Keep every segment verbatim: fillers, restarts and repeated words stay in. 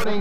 running.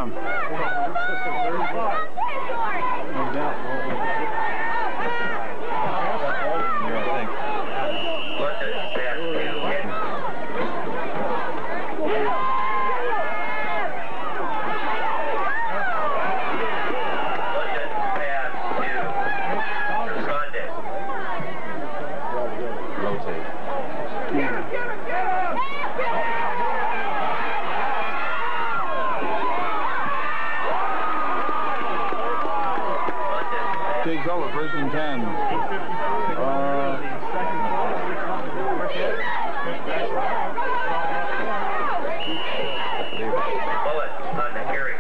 down. No doubt. Here, I think. Rotate. Takes over, first and ten. Uh, Bullet on the carry.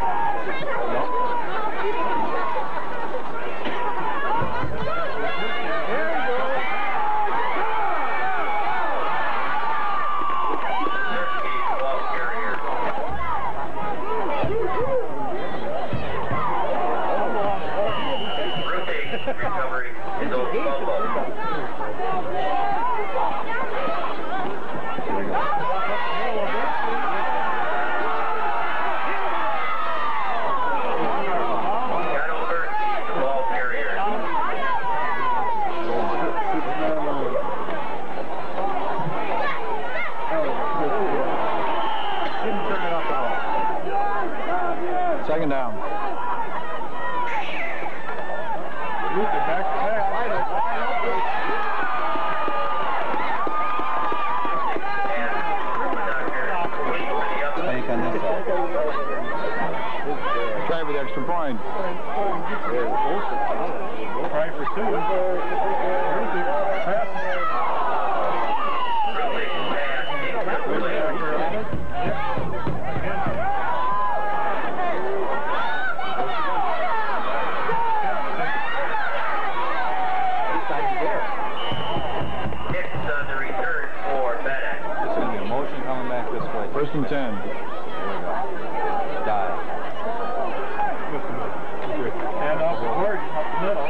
Recovery is over fumble. Got over the ball carrier. Didn't turn it up at all. second down. Back to back. Take on this side. Try for the extra point. Try for two. Pass. First and ten. Here we go. Dive. Hand off the board, up the middle.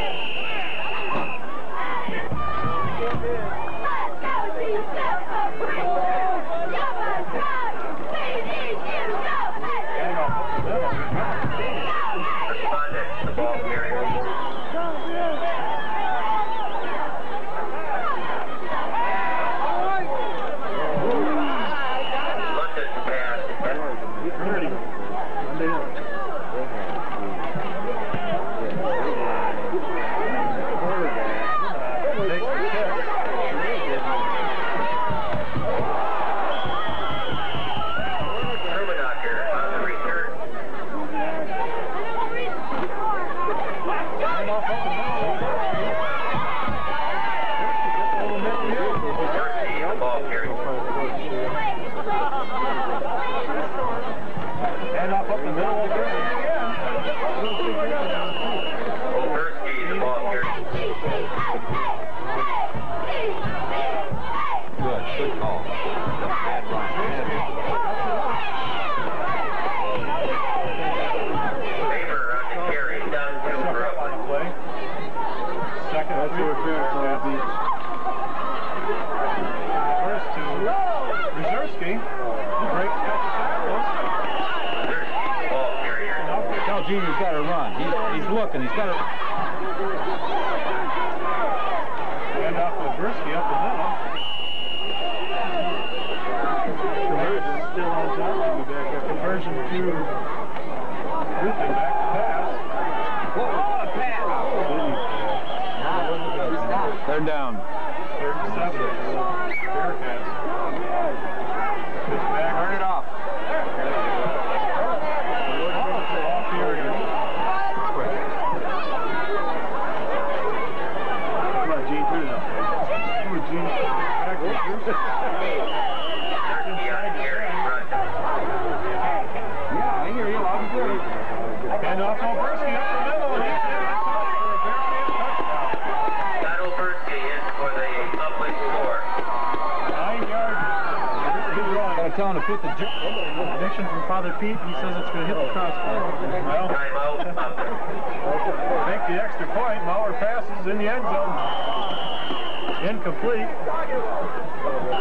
Hand off the middle. Responded, the ball carrier. Junior's got to run. He's, he's looking. He's got to. Hand off to Brisky up the middle. Conversion still on top. Conversion to Ruthie back to pass. What a pass! Third down. Third and seven. Bearcats. Turn it off. Yeah, I hear you loud and clear. And off Oberski up the middle. And he's in for a Bearcat touchdown. Got Oberski in for the Ubly score. Nine yards. Gotta tell him to put the prediction from Father Pete. He says it's going to hit the crossbar. Well, timeout. Make the extra point. Mauer passes in the end zone. Incomplete.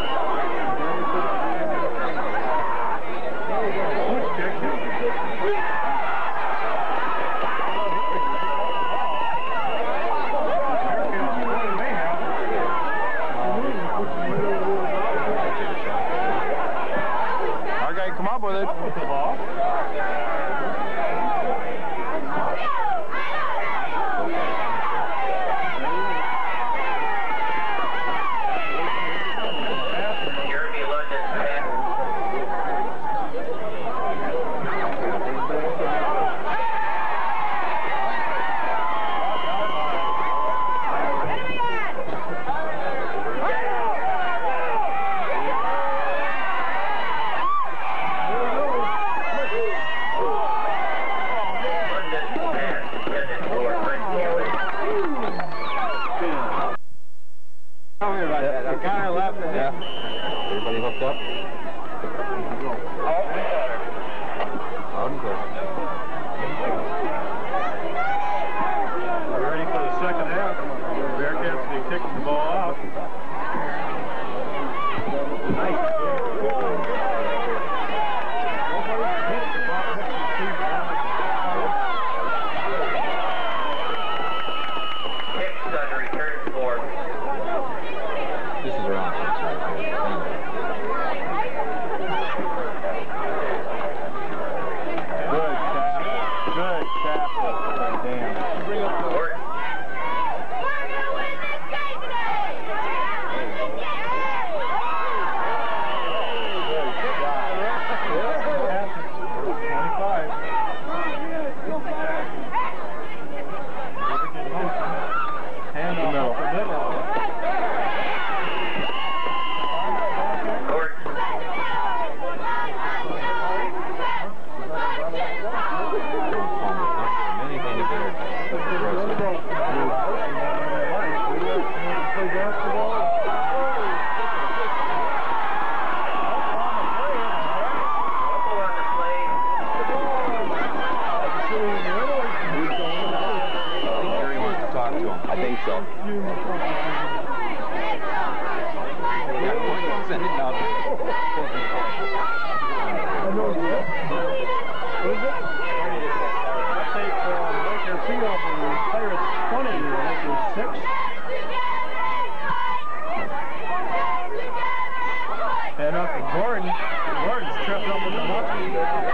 Kick. Out and clear. We're ready for the second half. Bearcats will be kicking the ball off. Nice. This is our offense right here. Good tackle. Good tackle. Damn. Bring up the work. I think so. Send it down. What is it? I'll take uh, make your feet off and retire at twenty. I think there's six. And up to Gordon. Gordon's tripped up with the monkey.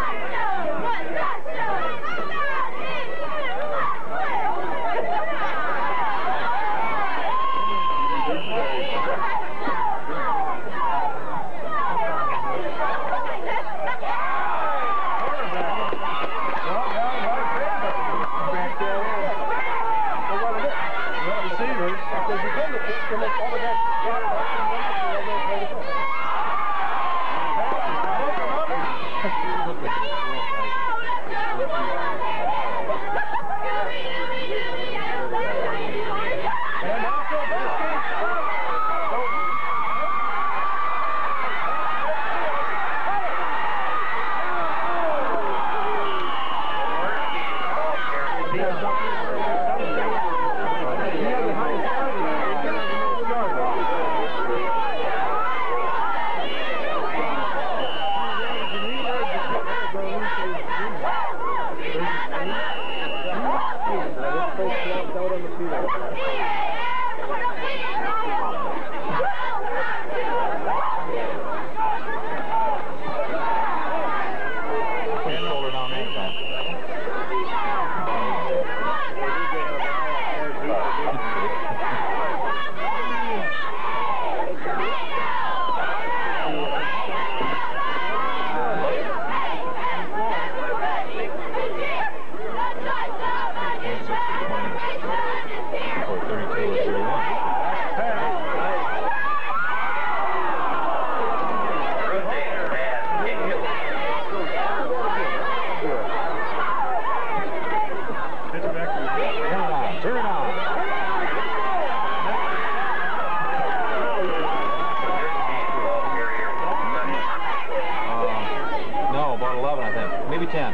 ten.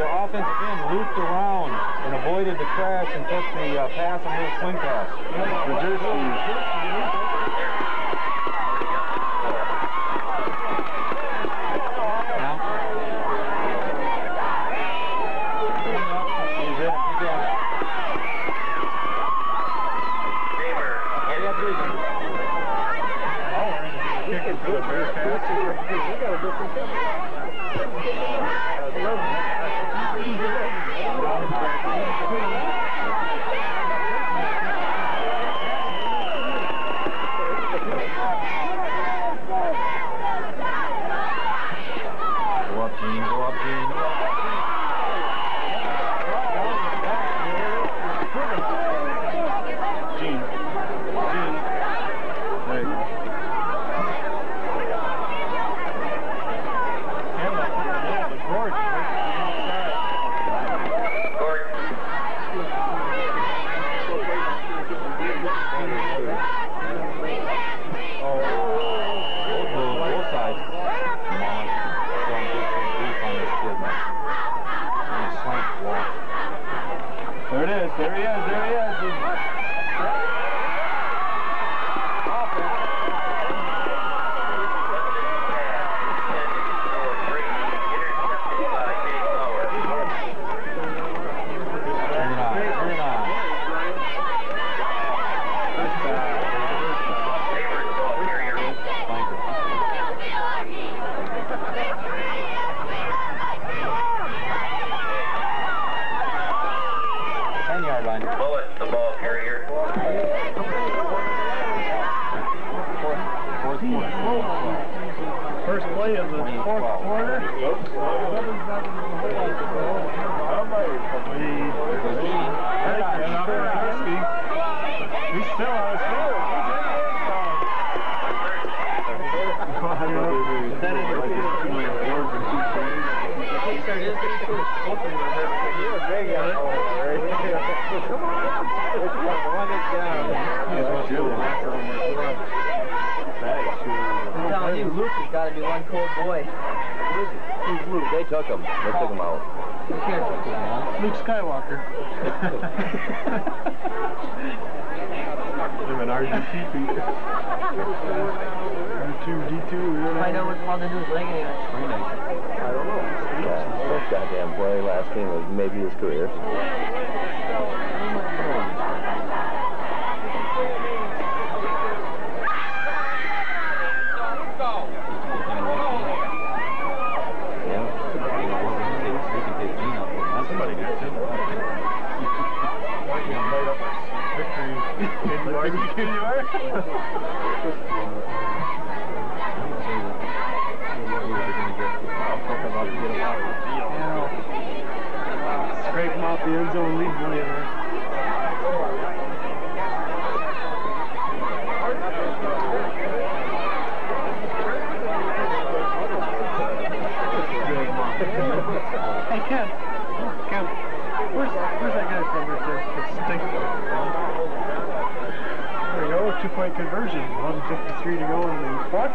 the offensive end looped around and avoided the crash and took the uh, pass and little swing pass. There it is, there he is, there he is. Bullet, the ball carrier. First play of the fourth quarter. He's still on his feet. Come on. Run it down. I'm telling you, Luke has got to be one cold boy. Who's Luke? They took him. They took him out. Who cares? Luke Skywalker. Him and R G P R two D two. Find out what Paul did to his leg anyway. I don't know. Yeah, first goddamn play last game was maybe his career. Scrape him off the end zone, lead play there. Hey, Ken. Ken. Where's, where's that guy from right there? That's stinking. There we go, two-point conversion. one fifty-three to go in the fourth.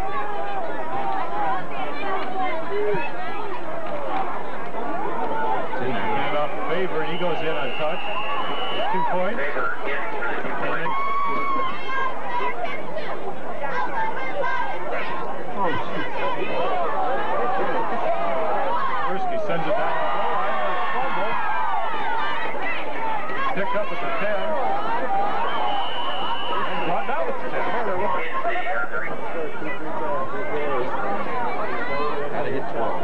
Hand off to Faber, and he goes in on touch. Two points. Faber in for the two points. Oh, shoot. Gursky sends it down. Picked up at the ten. And brought down at the ten. Had to hit twelve.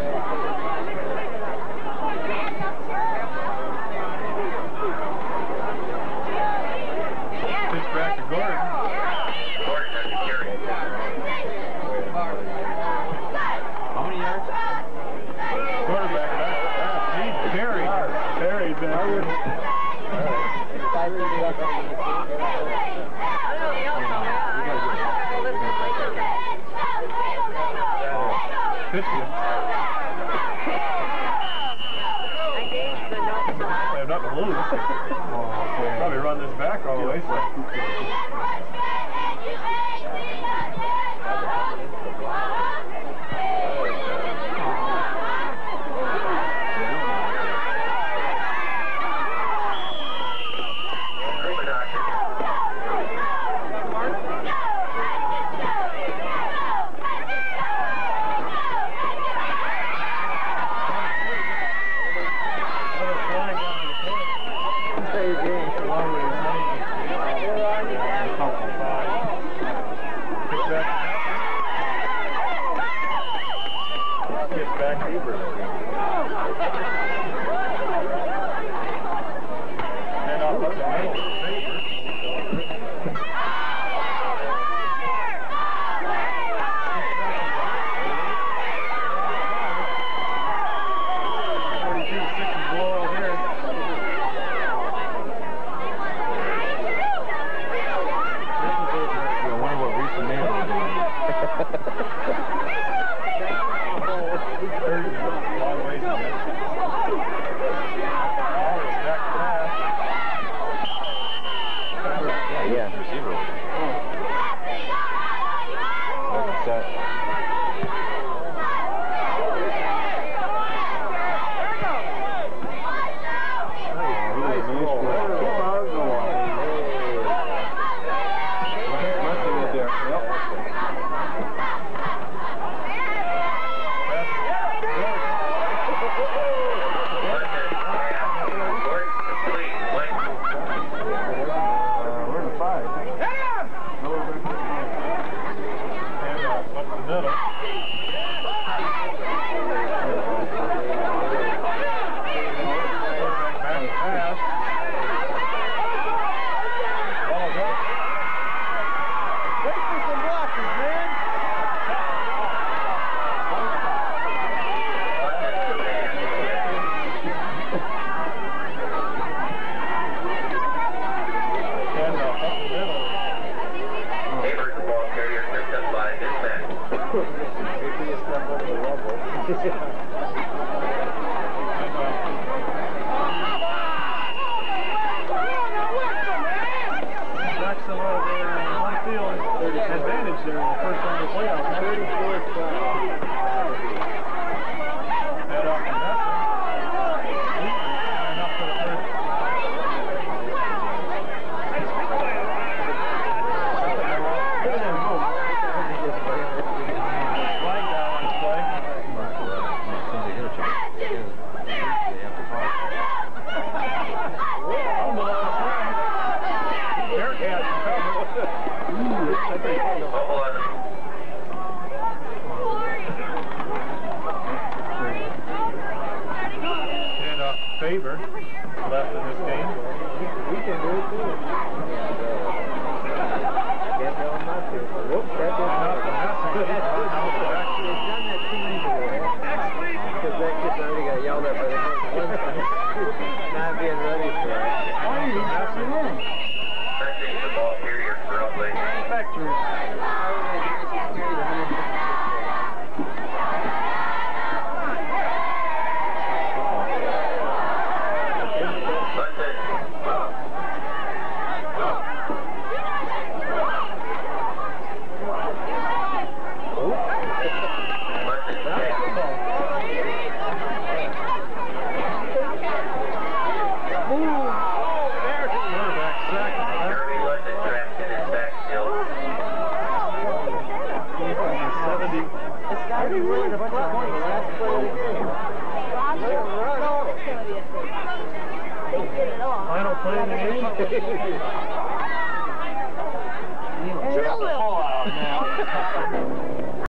Pitch back to Gordon. Gordon has the carry. How many yards? Quarterback back. He buried. Buried back. Pitching. They have nothing to lose. Probably run this back all the way. So. back deeper. And off up the middle. Favor left in this game. We can do it too. Can't tell them not to. Whoop, that did not because that kid's already got yelled at by the first one time. Not being ready for that. Why are you messing in? Touching the ball carrier for Ubly. Factory. Final play in the game.